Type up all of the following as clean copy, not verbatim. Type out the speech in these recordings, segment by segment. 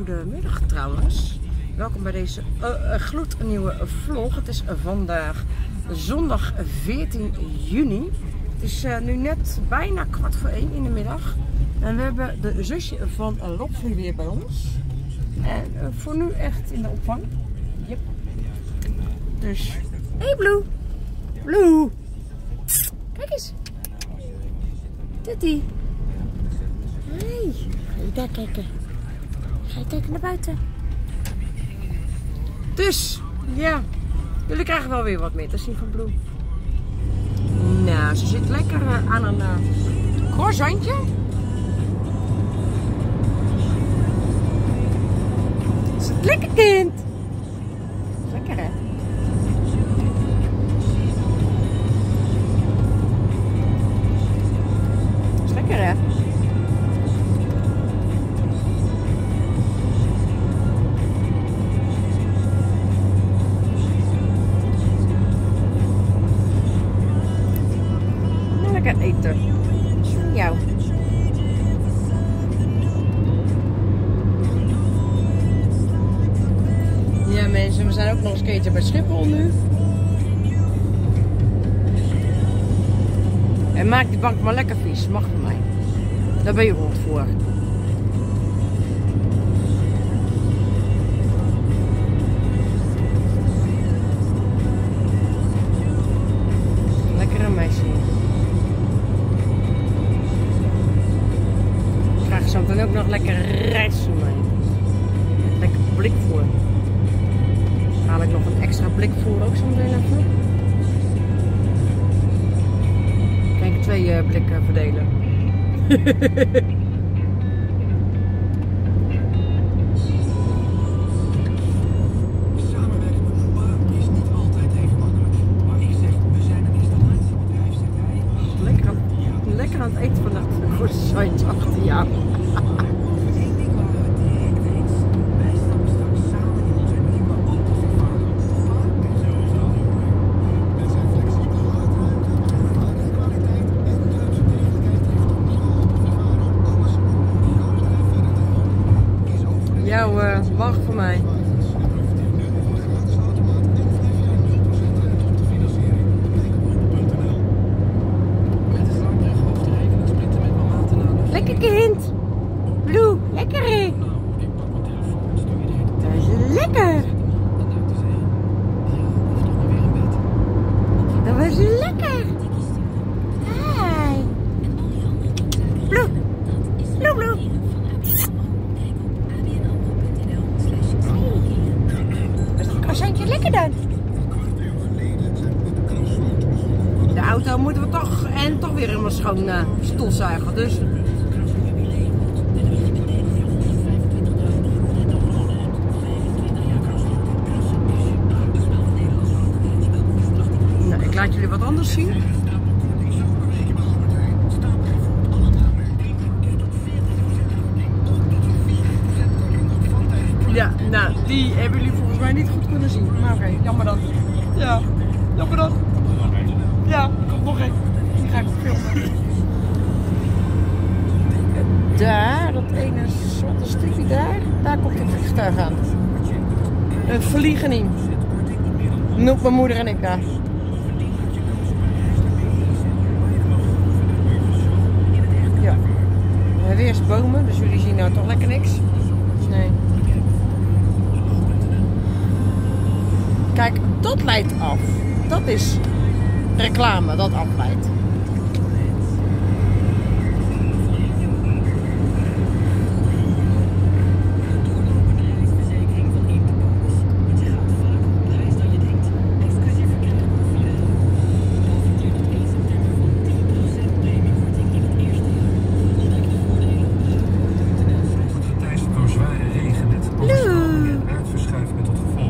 goedemiddag trouwens. Welkom bij deze gloednieuwe vlog. Het is vandaag zondag 14 juni. Het is nu net bijna 1:15 in de middag. En we hebben de zusje van Lopsie weer bij ons. En voor nu echt in de opvang. Yep. Dus, hey Blue! Blue! Kijk eens! Tutti! Hey! Ga je daar kijken? Ga je kijken naar buiten? Dus, ja. Jullie krijgen wel weer wat meer te zien van Blue. Nou, ze zit lekker aan een croissantje. Is het lekker, kind? Lekker, hè? Is lekker, hè? Lekker eten. Van jou. Ja mensen, we zijn ook nog eens een keertje bij Schiphol nu. En maak die bank maar lekker vies, mag van mij. Daar ben je rond voor. Lekkere meisje. Ik krijg zo dan ook nog lekker rijst van mij. Lekker blikvoer. Haal ik nog een extra blikvoer ook zo meteen even. Kijk, 2 blikken verdelen. Samenwerken met mijn pa is niet altijd even makkelijk. Maar ik zeg, we zijn een installatierbedrijf, zegt hij. Lekker aan het eten vannacht. Een croissantje achter jou. Over één ding waren we het direct eens. Wij stappen straks samen in onze nieuwe autovervaarder. Pa en sowieso. Met zijn flexibele laadruimte, kwaliteit en Duitse degelijkheid heeft een nieuwe autovervaarder alles om die autobedrijf verder te helpen. Kies ook voor de Jouw mag voor mij. Profiteer nu van de gratis automaat en 5 jaar 0% rente op de financiering. Kijk op auto.nl. Met de Frankrijk hoofdrekening sprinten met mijn maten aan de Lekker kind! Blue, lekker hè? Nou, ik pak mijn telefoon, stuur je de hele Dat is lekker! en uit te zijn. Ja, of toch maar weer in bed. Dat was lekker! Hi! Blue! Blue, Blue! Was het croissantje lekker dan? De auto moeten we toch en toch weer helemaal schoon stofzuigen, dus... Nou, ik laat jullie wat anders zien. Ja, nou, die hebben jullie volgens mij niet goed kunnen zien. Maar oké, jammer dan. Ja, jammer dan. Ja, er komt nog één. Die ga ik filmen. Daar, dat ene zwarte stukje daar komt het vliegtuig aan. Een vliegening. Noep mijn moeder en ik daar. Ja. We hebben eerst bomen, dus jullie zien nou toch lekker niks. Nee. Kijk, dat leidt af. Dat is reclame, dat afleidt.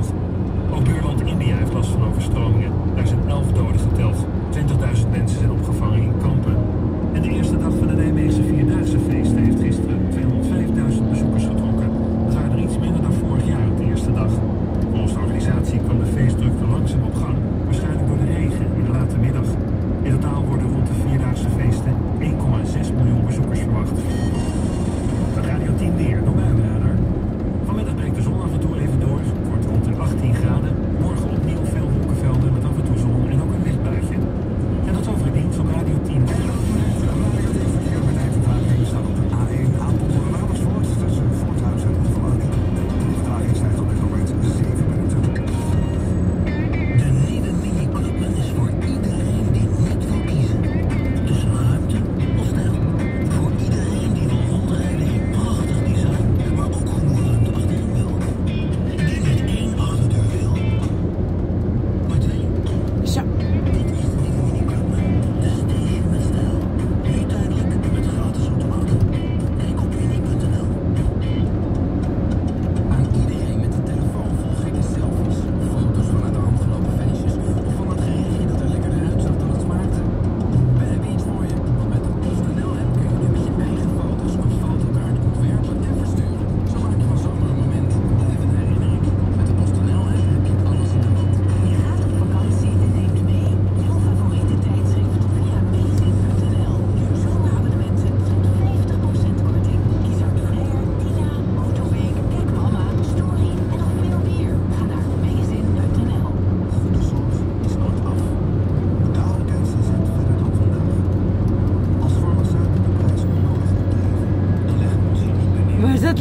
India heeft last van overstromingen. Daar zijn 11 doden geteld. 20.000 mensen zijn opgevangen.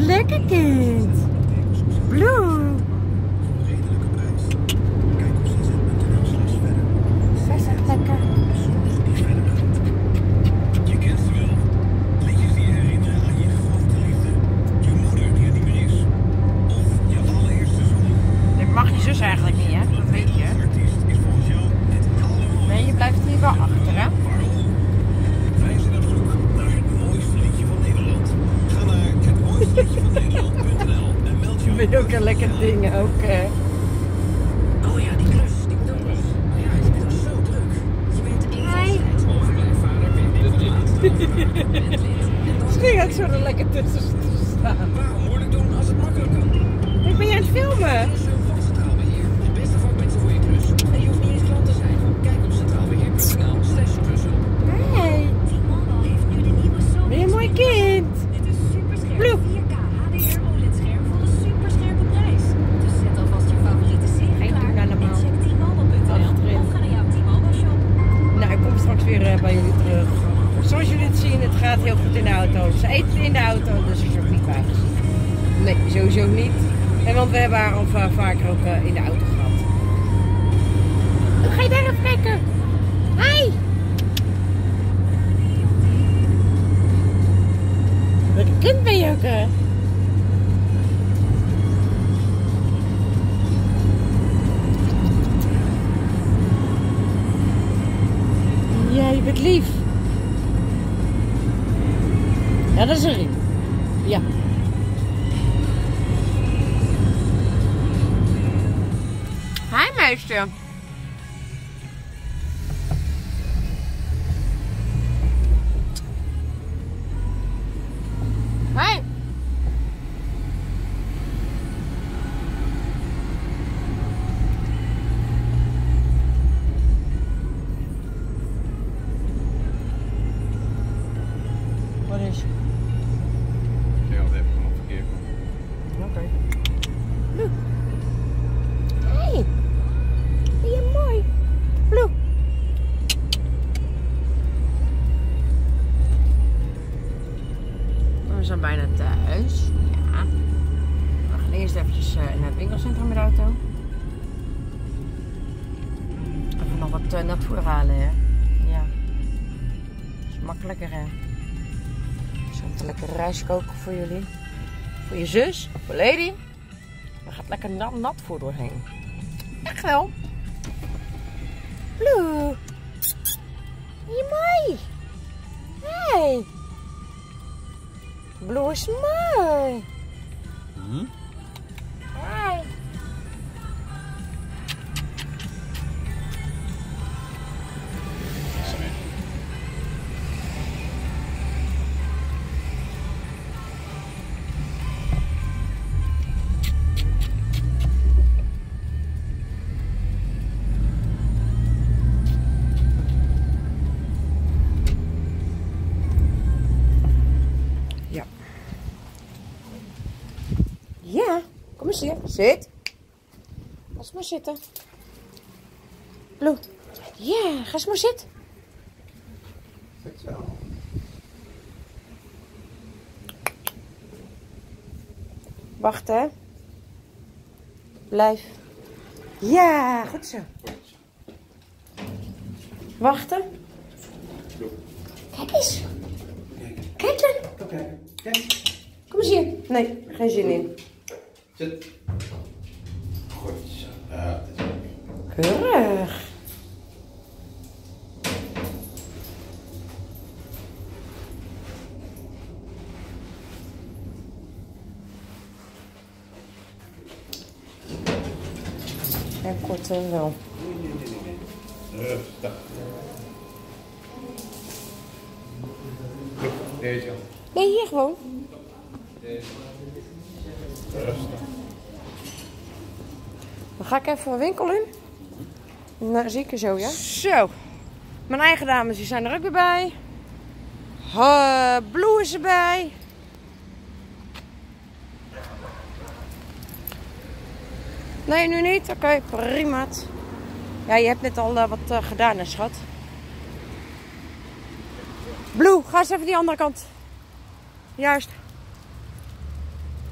lekker, kind. Blue. Redelijke prijs. Kijk op cz.nl/verder. Zij is echt lekker. Zorg die verder gaat. Je kent ze wel. Liedjes die je herinneren aan je grote liefde. Je moeder die er niet meer is. Of je allereerste zoen. Dit mag je zus eigenlijk niet, hè? Dat weet je. Artiest is volgens jou het allermooiste. Nee, je blijft hier wel achter, hè? Waarom? Wij zijn op zoek naar het mooiste liedje van Nederland. Ga naar hetmooisteliedjevanNederland.nl en meld je Ik vind ook een lekker ding, ook. Oh ja, die klus, die moet ook nog. Ja, je bent toch zo druk. Je bent enerzijds overblijfvader, bent dit laat. Misschien ook zo er lekker tussen staan. Waarom moeilijk doen als het makkelijk kan? Ik ben je aan het filmen. Klussen van Centraalbeheer. De beste vakmensen voor je klus. En je hoeft niet eens klant te zijn. Kijk op centraalbeheer.nl/klussen. Hey, T-Mobile heeft nu de nieuwe Sony. ben je een mooi kind? Dit is superscherp. Blue. 4K HDR OLED-scherm voor een superscherpe prijs. Dus zet alvast je favoriete serie Geen klaar doen nou en normaal. check T-Mobile.nl Achterin. of ga naar jouw T-Mobile shop. Nou, ik kom straks weer bij jullie terug. Zoals jullie het zien, het gaat heel goed in de auto. Ze eet in de auto, dus is ook niet bij. Nee, sowieso niet. En want we hebben haar al vaker ook in de auto gehad. Ga je daar even kijken? Hi! Lekker kind ben je ook, hè? Ja, je bent lief. Ja, dat is een riem. Ja. Hi, meisje. Hi. Wat is? Ja, dat heb ik nog verkeerd. Oké. Blue. Hey. Ben je mooi? Blue. We zijn bijna thuis. Ja. We gaan eerst eventjes in het winkelcentrum met de auto. Even nog wat natvoer halen, hè. Ja. Dat is makkelijker, hè. Zo een lekker rijst koken voor jullie. Voor je zus, voor Lady. Er gaat lekker nat voor doorheen. Echt wel. Blue. Je mooi. Hey. Blue is mooi. Hi. Ja. Ja, kom eens hier. Zit. Ga eens maar zitten. Blue. Ja, ga eens maar zitten. Goed zo. Wacht, hè. Blijf. Ja, goed zo. Wachten. Kijk eens. Kijk dan. Kom kijken. Kijk. Kom eens hier. Nee, geen zin in. Zit. Goed zo. Ja, dat is ook. Keurig. En korter wel. Rustig. Deze. Nee, hier gewoon. Deze. Rustig. Dan ga ik even een winkel in. Nou, zie ik je zo, ja? Zo. Mijn eigen dames die zijn er ook weer bij. Blue is erbij. Nee, nu niet. Oké, prima. Ja, je hebt net al wat gedaan, hè, schat. Blue, ga eens even die andere kant. Juist.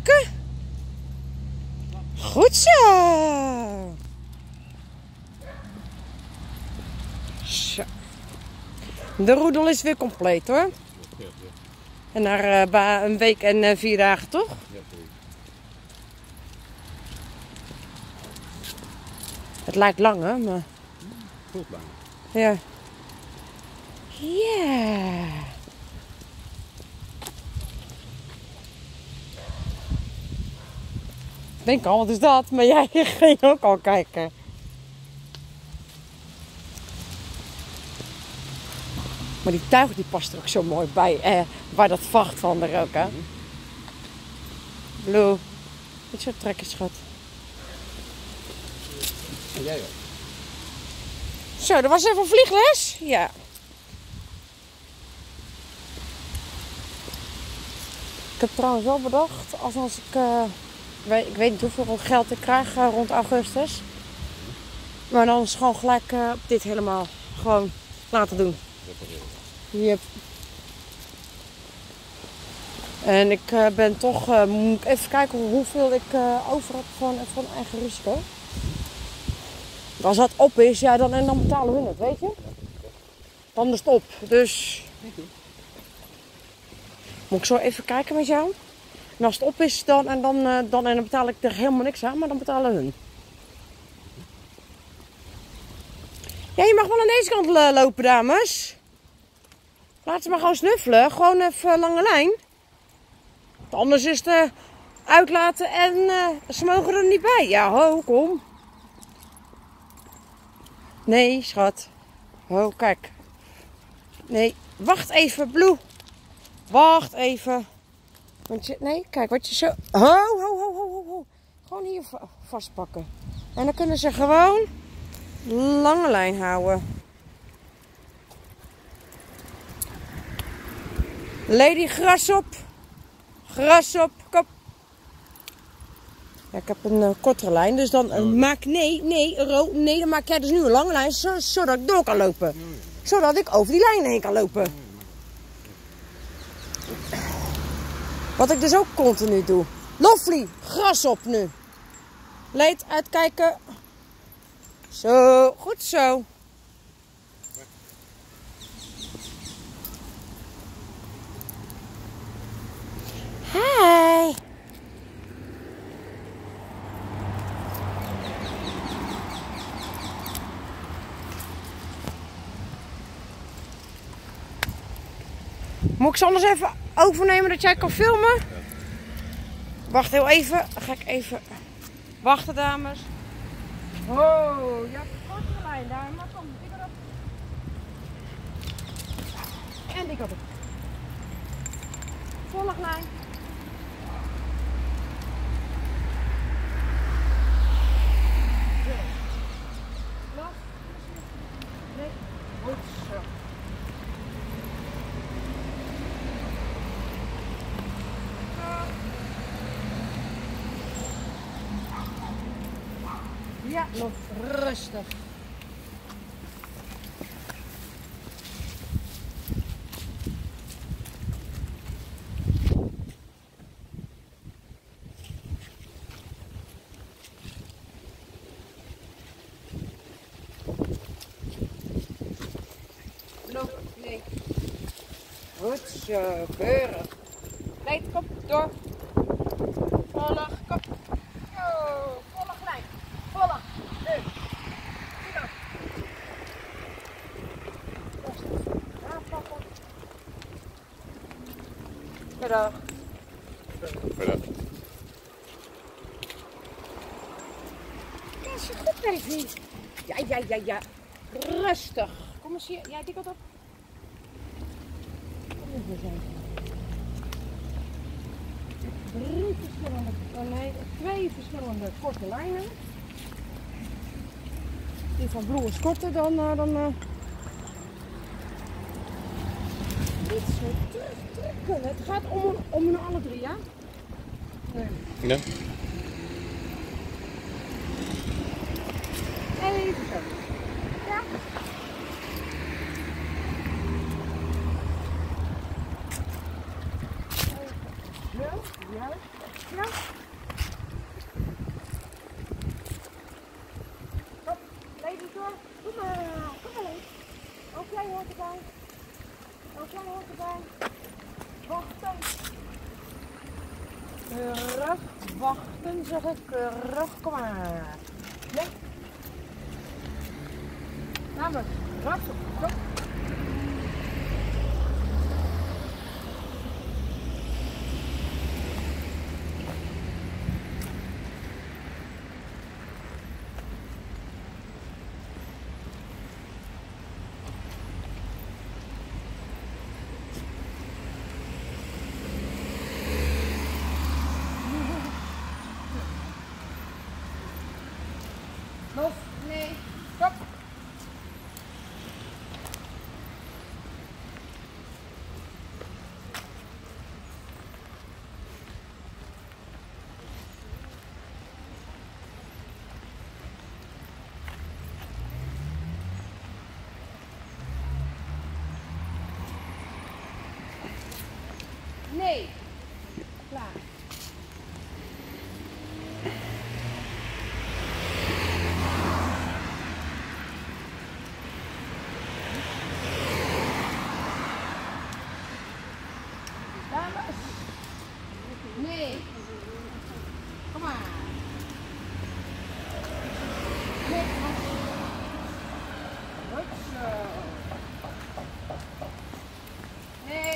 stukken. Goed zo. Zo. De roedel is weer compleet hoor. En na een week en 4 dagen toch? Het lijkt lang hè, maar... Voelt lang. Ja. Ja. Ik denk al, wat is dat? Maar jij ging ook al kijken. Maar die tuig die past er ook zo mooi bij. Waar dat vacht van er ook, hè? Blue. Niet zo trekken, schat. En jij ook? Zo, dat was even vliegles? Ja. Ik heb trouwens wel bedacht, als ik weet niet hoeveel geld ik krijg rond augustus. Maar dan is gewoon gelijk dit helemaal gewoon laten doen. Yep. En ik ben toch, moet ik even kijken hoeveel ik over heb van eigen risico. Als dat op is, ja, dan betalen hun het, weet je. Dan is het op. Dus moet ik zo even kijken met jou. En als het op is, dan betaal ik er helemaal niks aan, maar dan betalen hun. Ja, je mag wel aan deze kant lopen, dames. Laat ze maar gewoon snuffelen. Gewoon even lange lijn. Want anders is het uitlaten en ze mogen er niet bij. Ja, ho, kom. Nee, schat. Ho, kijk. Nee, wacht even, Blue. Wacht even. Nee, kijk wat je zo... Ho. Gewoon hier vastpakken. En dan kunnen ze gewoon lange lijn houden. Lady, gras op. Gras op, kop. Ja, ik heb een kortere lijn, dus dan maak... Nee, dan maak jij dus nu een lange lijn, zodat ik door kan lopen. Zodat ik over die lijn heen kan lopen. Wat ik dus ook continu doe. Lovely, gras op nu. Leed, uitkijken. Zo, goed zo. Hi. Moet ik ze anders even overnemen dat jij kan filmen? Wacht heel even. Dan ga ik even wachten, dames. Oh, je hebt een korte lijn daar. Maar kom, ik erop. En ik erop. Volglijn. Nee, goed zo. Ja, nog rustig. Loop, nee. Goed zo, keurig. Leid, kop, door. Volg, kop. Yo, volg lijn. Volg. Nu. Zie dat. Aanpakken. Middag. Verder. Ja, is goed, baby. Ja. Rustig. Kom eens hier. Ja, die kant op. Kom eens zijn. 2 verschillende korte lijnen. Die van Blue is korter dan niet zo drukken. Het gaat om hun alle 3, ja? Nee. Ja. Even zo. Ja. Zo, juist. Ja. Kom maar, kom maar. Ook jij hoort erbij. Ook jij hoort erbij. Wachten. Keurig, wachten zeg ik. Keurig, kom maar. Ja. Namelijk, wachten. Kom. Los, nee, stop. Nee, klaar. Dames. Nee. Kom maar. Nee, kom maar. Goed zo. Nee.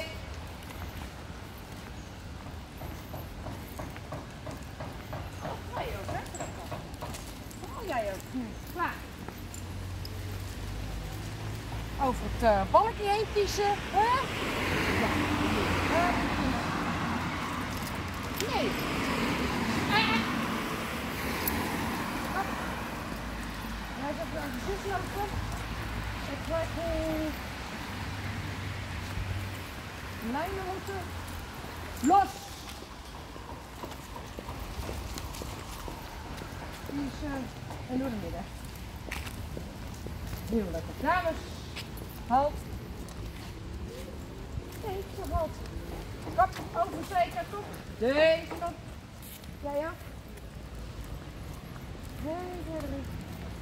Oh, jij ook, hè? Oh, jij ook. Klaar. Over het balkje heen kiezen, hè? Ja. Nee. Hij gaat weer aan de zus lopen. Ik krijg lijnen moeten. Los! Die is en door de midden. Heel lekker. Dames, halt. Nee, zo halt. Kop, oversteken, kom. Deze kant. Jij ja? Nee, verder niet.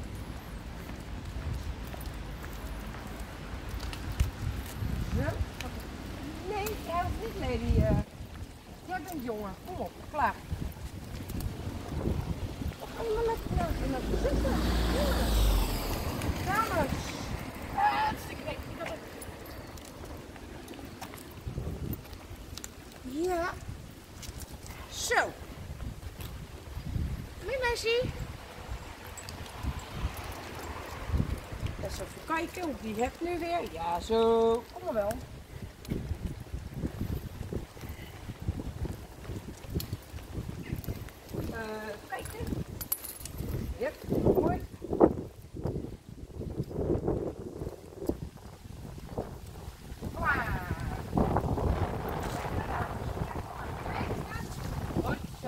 Zo. Nee, jij hoeft niet, lady. Jij bent jongen. Kom op, klaar. Of ga je maar lekker zitten. Dames. Ja. Zo. Kom hier, meisje. Eens even kijken hoe die hebt nu weer. Ja, zo. Kom maar wel. Kijken. Yep, mooi. Kom maar. Goed zo.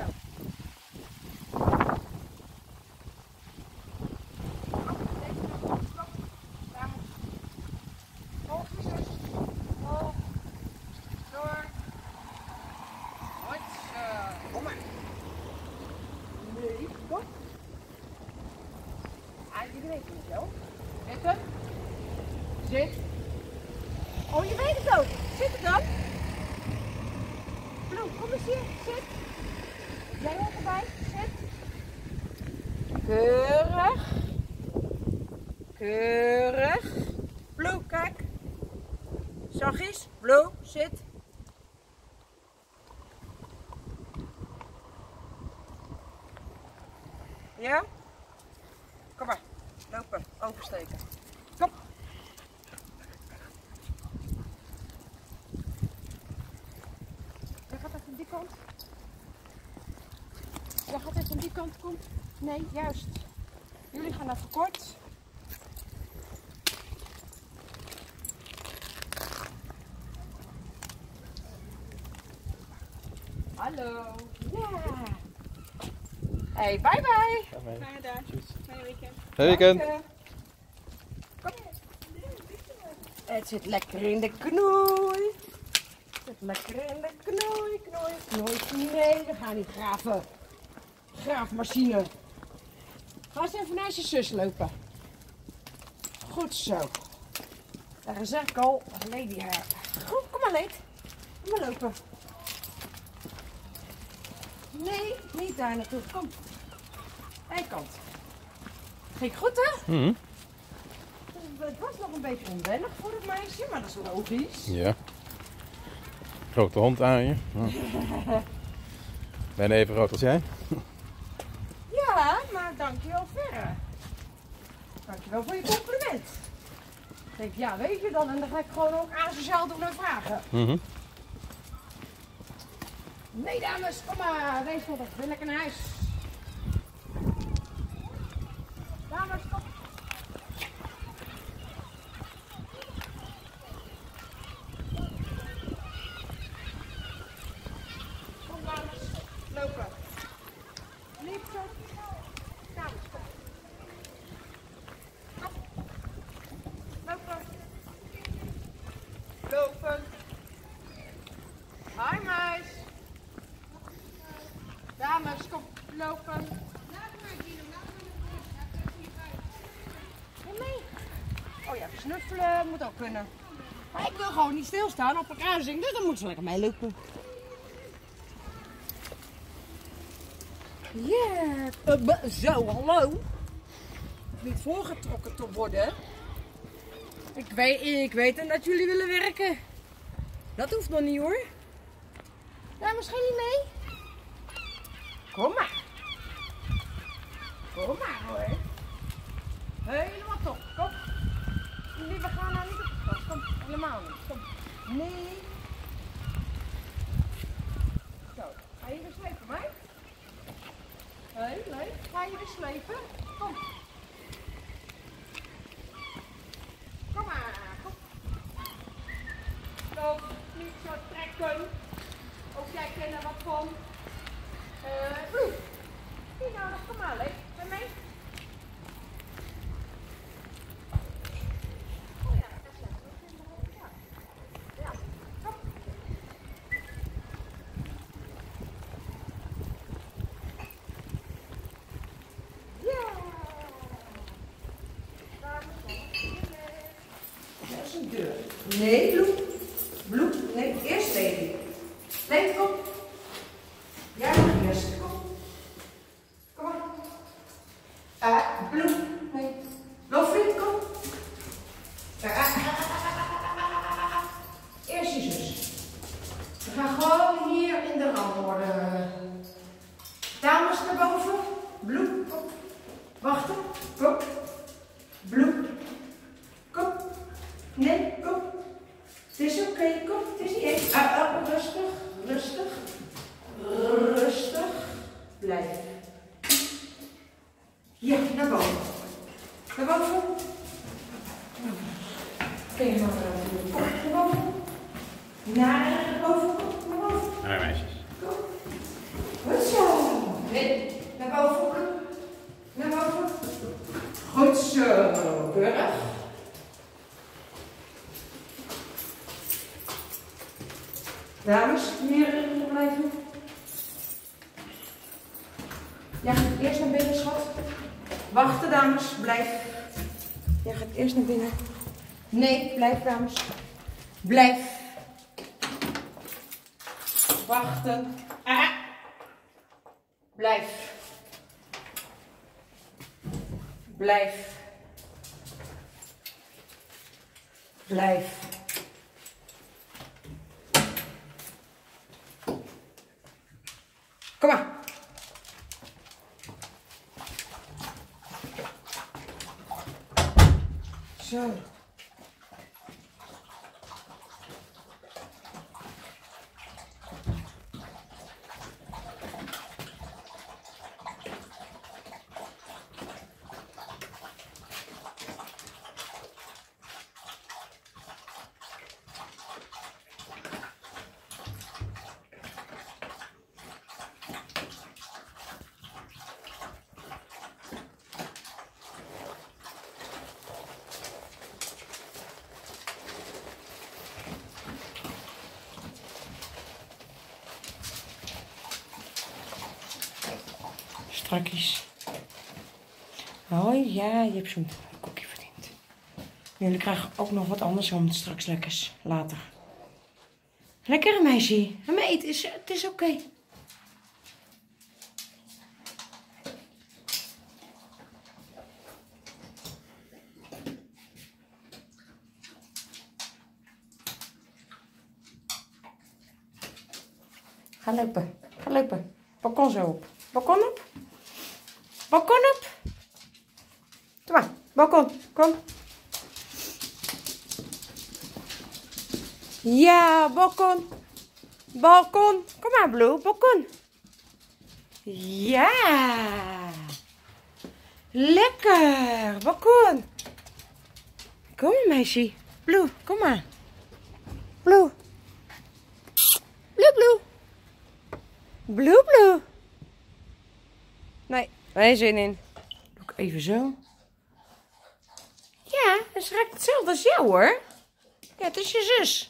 Hoog, zus. Hoog. Door. Goed zo. Kom maar. Nee, kom. Je weet het niet zo. Zitten. Zit. Oh, je weet het ook. Zit er dan. Blue, kom eens hier. Zit. Jij hoort erbij. Zit. Keurig. Keurig. Blue, kijk. Zachtjes. Blue, zit. Ja? Kom maar. Lopen. Oversteken. Kom. Jij gaat even die kant. Jij gaat even die kant. Kom. Nee, juist. Jullie gaan even kort. Hallo. Ja. Hey, bye bye. Fijne dag. Fijne weekend. Fijn weekend. Kom. Het zit lekker in de knoei. Het zit lekker in de knoei, knoei, knoei. Nee, we gaan niet graven. Graafmachine. Ga eens even naast je zus lopen. Goed zo. Daar zeg ik al, Lady haar. Goed, kom maar Leed. Kom maar lopen. Nee, niet daar naartoe. Kom. Eikant. Ging goed hè? Het was nog een beetje onwennig voor het meisje, maar dat is logisch. Ja. Grote hond aan je. Bijna even groot als jij. Ja, maar dankjewel verre. Dankjewel voor je compliment. Ik denk, ja weet je dan, en dan ga ik gewoon ook asociaal doen en vragen. Nee dames, kom maar, wees nog even, wil lekker naar huis. Dames, kom. Kom dames, lopen. Liefde. Dames, kom. Lopen. Lopen. Hi meis. Dames, kom lopen. Nee. Oh ja, snuffelen moet ook kunnen. Maar ik wil gewoon niet stilstaan op een kruising, dus dan moet ze lekker meelopen. Ja. Zo, hallo. Niet voorgetrokken te worden. Ik weet dat jullie willen werken. Dat hoeft nog niet hoor. Dames, ga je niet mee? Kom maar. Kom maar hoor. Helemaal top. Kom. Nee, we gaan nou niet op de kast. Kom, helemaal niet. Kom. Nee. Zo, ga je weer slepen, mij? Hé, leuk. Ga je weer slepen? Kom. Kom maar. Kom. Zo, niet zo trekken. Ook jij kent er wat van. Bloem. Hier nou, kom maar, leuk. Bij mij. Oh ja, dat is leuk. Ja. Kom. Ja. Dat is een deur. Nee, Bloem. Bloem. Nee, eerst Lady. Lady, kom. Jij mag eerst. Kom. Kom maar. Bloem. Nee. Lofried, kom. Eerst je zus. We gaan gewoon hier in de randorde. Dames naar boven. Bloem, kom. Wachten. Kom. Bloem. Kom. Nee, kom. Het is oké, kom. Het is niet echt. Rustig. Rustig. Rustig. Blijf. Ja, naar boven. Naar boven. Kun je maar kom, naar boven. Naar boven. Kom, naar boven. Hoi meisjes. Kom. Goed zo. Nee, naar boven. Kom. Naar boven. Goed zo. Keurig. Dames, hier blijven. Jij gaat eerst naar binnen, schat. Wachten, dames. Blijf. Jij gaat eerst naar binnen. Nee, blijf, dames. Blijf. Wachten. Blijf. Blijf. Blijf. Kom maar. Zo. Strakjes. Oh ja, je hebt zo'n koekje verdiend. Jullie krijgen ook nog wat anders om straks lekkers later. Lekker meisje. Maar eten is, het is oké. Ga lopen. Ga lopen. Balkon zo op. Balkon op. Balkon op. Kom maar. Balkon. Kom. Ja, balkon. Balkon. Kom maar, Blue. Balkon. Ja. Lekker. Balkon. Kom maar, meisje. Blue, kom maar. Blue. Blue, Blue. Blue, Blue. Nee, geen zin in. Doe ik even zo. Ja, het ruikt hetzelfde als jou, hoor. Ja, het is je zus.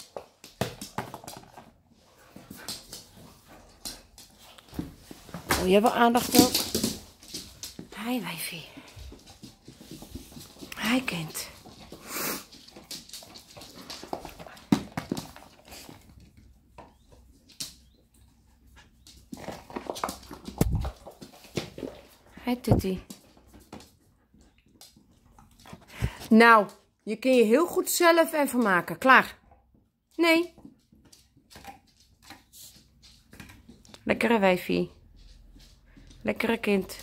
Oh, je hebt wel aandacht ook. Hi, wijfie. Hi, kind. Hi, Titty. Nou, je kun je heel goed zelf even maken. Klaar. Nee. Lekkere wijfie. Lekkere kind.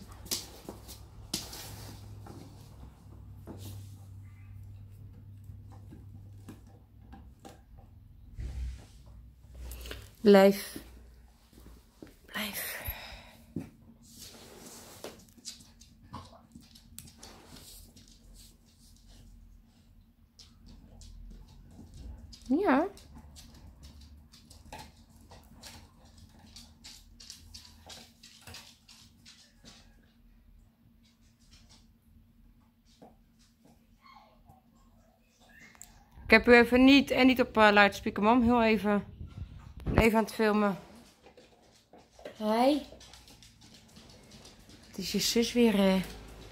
Blijf. Blijf. Ja. Ik heb u even niet op luidspreker, mam. Heel even aan het filmen. Hi. Het is je zus weer, hè.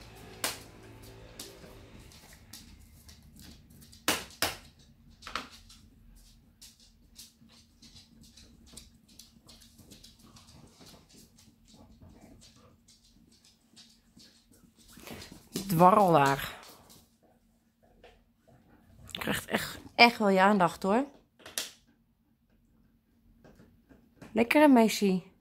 Dwarrelaar. Je krijgt echt wel je aandacht, hoor. Lekkere meisje.